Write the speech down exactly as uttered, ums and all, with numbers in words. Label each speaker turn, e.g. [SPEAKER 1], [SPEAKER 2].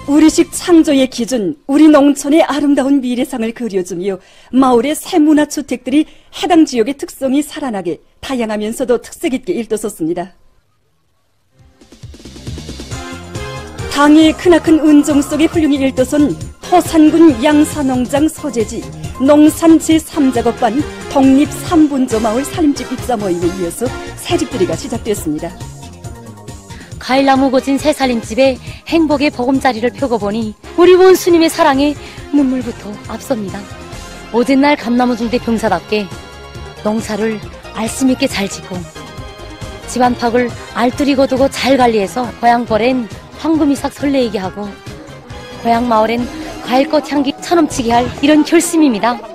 [SPEAKER 1] 우리식 창조의 기준, 우리 농촌의 아름다운 미래상을 그려주며 마을의 새 문화주택들이 해당 지역의 특성이 살아나게 다양하면서도 특색 있게 일떠섰습니다. 당의 크나큰 은종 속에 훌륭히 일떠선 허산군 양사농장 소재지 농산 제삼 작업반 독립 삼분조 마을 살림집 입사 모임에 이어서 새집들이가 시작됐습니다.
[SPEAKER 2] 과일나무 고진 새 살림집에 행복의 보금자리를 펴고 보니 우리 원수님의 사랑에 눈물부터 앞섭니다. 오전 날 감나무 중대 병사답게 농사를 알씀있게 잘 짓고 집안팍을 알뜰히 두고 잘 관리해서 고향벌엔 황금이삭 설레이게 하고 고향 마을엔 과일꽃 향기 쳐넘치게 할 이런 결심입니다.